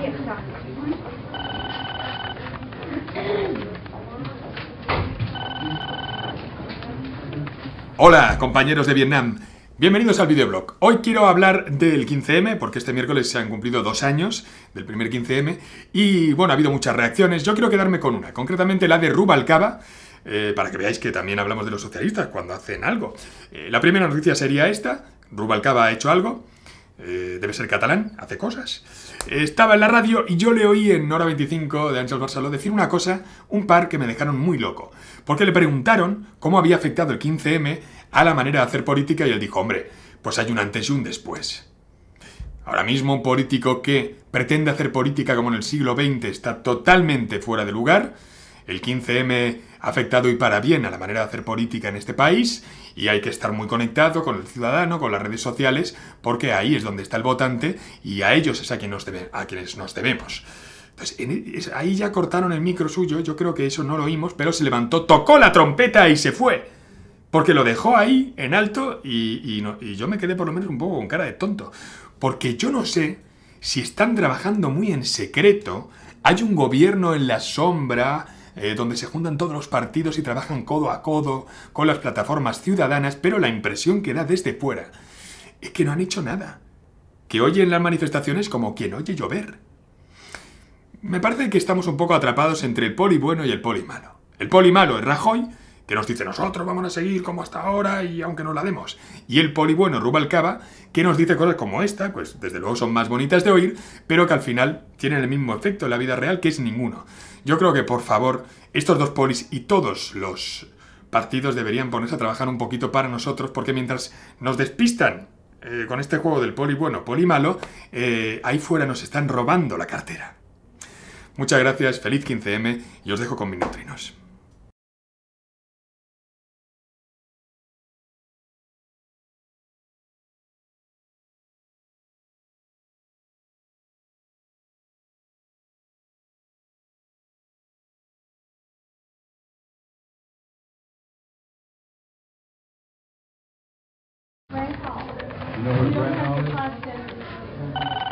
vieja. Hola, compañeros de Vietnam. Bienvenidos al videoblog. Hoy quiero hablar del 15M, porque este miércoles se han cumplido 2 años del primer 15M y, bueno, ha habido muchas reacciones. Yo quiero quedarme con una, concretamente la de Rubalcaba, para que veáis que también hablamos de los socialistas cuando hacen algo. La primera noticia sería esta: Rubalcaba ha hecho algo. Debe ser catalán, hace cosas. Estaba en la radio y yo le oí en Hora 25 de Àngels Barceló decir una cosa, un par que me dejaron muy loco. Porque le preguntaron cómo había afectado el 15M a la manera de hacer política y él dijo: hombre, pues hay un antes y un después. Ahora mismo un político que pretende hacer política como en el siglo XX está totalmente fuera de lugar. El 15M ha afectado y para bien a la manera de hacer política en este país y hay que estar muy conectado con el ciudadano, con las redes sociales, porque ahí es donde está el votante y a ellos es a quienes nos debemos. Entonces, ahí ya cortaron el micro suyo, yo creo que eso no lo oímos, pero se levantó, tocó la trompeta y se fue. Porque lo dejó ahí, en alto, y yo me quedé por lo menos un poco con cara de tonto. Porque yo no sé si están trabajando muy en secreto, hay un gobierno en la sombra, donde se juntan todos los partidos y trabajan codo a codo con las plataformas ciudadanas, pero la impresión que da desde fuera es que no han hecho nada. Que oyen las manifestaciones como quien oye llover. Me parece que estamos un poco atrapados entre el poli bueno y el poli malo. El poli malo es Rajoy, que nos dice nosotros vamos a seguir como hasta ahora y aunque nos la demos. Y el poli bueno Rubalcaba, que nos dice cosas como esta, pues desde luego son más bonitas de oír, pero que al final tienen el mismo efecto en la vida real, que es ninguno. Yo creo que, por favor, estos dos polis y todos los partidos deberían ponerse a trabajar un poquito para nosotros, porque mientras nos despistan con este juego del poli bueno, poli malo, ahí fuera nos están robando la cartera. Muchas gracias, feliz 15M y os dejo con mis neutrinos. You know what Brent Hall is?